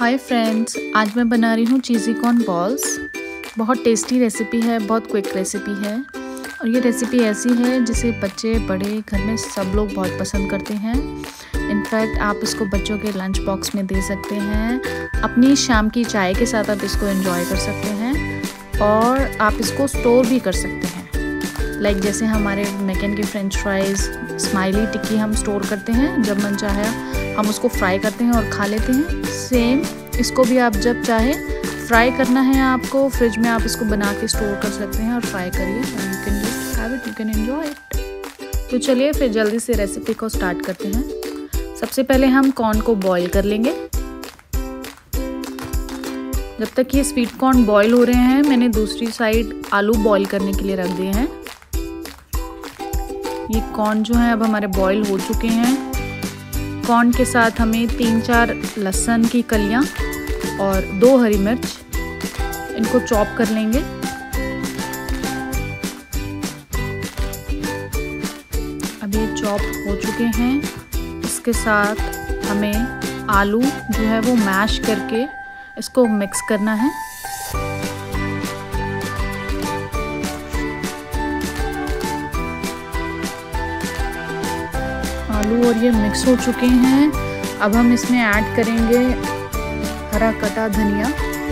Hi friends, आज मैं बना रही हूँ चीज़ी कॉर्न बॉल्स। बहुत टेस्टी रेसिपी है, बहुत क्विक रेसिपी है और ये रेसिपी ऐसी है जिसे बच्चे बड़े घर में सब लोग बहुत पसंद करते हैं। इनफैक्ट आप इसको बच्चों के लंच बॉक्स में दे सकते हैं, अपनी शाम की चाय के साथ आप इसको एंजॉय कर सकते हैं और आप इसको स्टोर भी कर सकते हैं। लाइक जैसे हमारे मैकन के फ्रेंच फ्राइज़, स्माइली टिक्की हम स्टोर करते हैं, जब मन चाहे हम उसको फ्राई करते हैं और खा लेते हैं। सेम इसको भी आप जब चाहे फ्राई करना है आपको, फ्रिज में आप इसको बना के स्टोर कर सकते हैं और फ्राई करिए। You can just have it, you can enjoy it. तो चलिए फिर जल्दी से रेसिपी को स्टार्ट करते हैं। सबसे पहले हम कॉर्न को बॉईल कर लेंगे। जब तक ये स्वीट कॉर्न बॉईल हो रहे हैं, मैंने दूसरी साइड आलू बॉईल करने के लिए रख दिए हैं। ये कॉर्न जो है अब हमारे बॉईल हो चुके हैं। कॉर्न के साथ हमें 3-4 लहसुन की कलियां और 2 हरी मिर्च, इनको चॉप कर लेंगे। अब ये चॉप हो चुके हैं। इसके साथ हमें आलू जो है वो मैश करके इसको मिक्स करना है। आलू और ये मिक्स हो चुके हैं। अब हम इसमें ऐड करेंगे हरा कटा धनिया।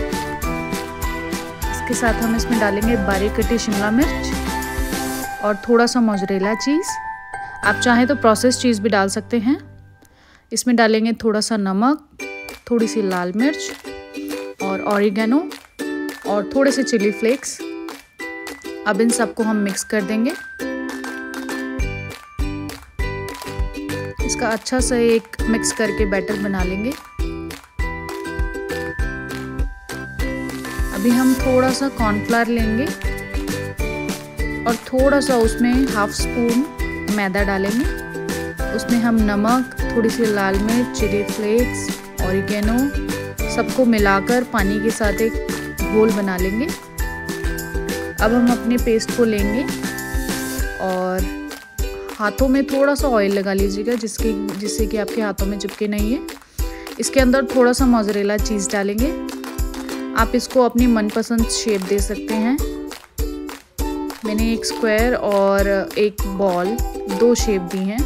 इसके साथ हम इसमें डालेंगे बारीक कटी शिमला मिर्च और थोड़ा सा मोज़रेला चीज़। आप चाहें तो प्रोसेस चीज़ भी डाल सकते हैं। इसमें डालेंगे थोड़ा सा नमक, थोड़ी सी लाल मिर्च और ऑरिगेनो और थोड़े से चिली फ्लेक्स। अब इन सबको हम मिक्स कर देंगे। इसका अच्छा सा एक मिक्स करके बैटर बना लेंगे। अभी हम थोड़ा सा कॉर्नफ्लावर लेंगे और थोड़ा सा उसमें हाफ स्पून मैदा डालेंगे। उसमें हम नमक, थोड़ी सी लाल मिर्च, चिली फ्लेक्स, ऑरिगेनो सबको मिलाकर पानी के साथ एक घोल बना लेंगे। अब हम अपने पेस्ट को लेंगे और हाथों में थोड़ा सा ऑयल लगा लीजिएगा जिससे कि आपके हाथों में चिपके नहीं है। इसके अंदर थोड़ा सा मोज़रेला चीज़ डालेंगे। आप इसको अपनी मनपसंद शेप दे सकते हैं। मैंने एक स्क्वायर और एक बॉल, 2 शेप दी हैं।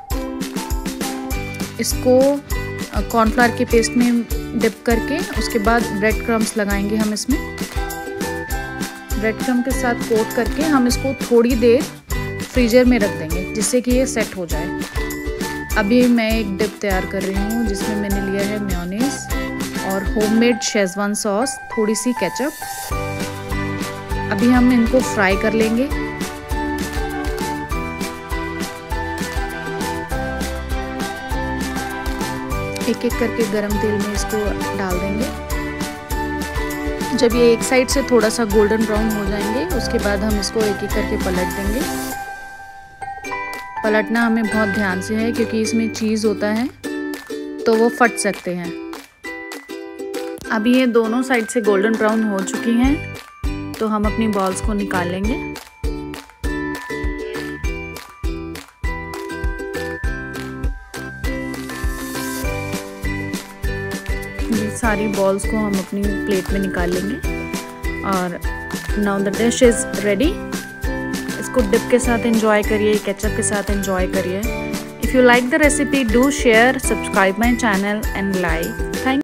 इसको कॉर्नफ्लावर के पेस्ट में डिप करके उसके बाद ब्रेड क्रम्स लगाएंगे हम इसमें। ब्रेड क्रम्स के साथ कोट करके हम इसको थोड़ी देर फ्रीजर में रख देंगे जिससे कि ये सेट हो जाए। अभी मैं एक डिप तैयार कर रही हूँ जिसमें मैंने लिया है मेयोनेज़ और होममेड शेज़वान सॉस, थोड़ी सी केचप। अभी हम इनको फ्राई कर लेंगे। एक एक करके गरम तेल में इसको डाल देंगे। जब ये एक साइड से थोड़ा सा गोल्डन ब्राउन हो जाएंगे उसके बाद हम इसको एक एक करके पलट देंगे। पलटना हमें बहुत ध्यान से है क्योंकि इसमें चीज़ होता है तो वो फट सकते हैं। अभी ये दोनों साइड से गोल्डन ब्राउन हो चुकी हैं तो हम अपनी बॉल्स को निकाल लेंगे। ये सारी बॉल्स को हम अपनी प्लेट में निकाल लेंगे और now the dish is ready. इसको डिप के साथ एंजॉय करिए, केचप के साथ एंजॉय करिए। If you like the recipe, do share, subscribe my channel and like. Thank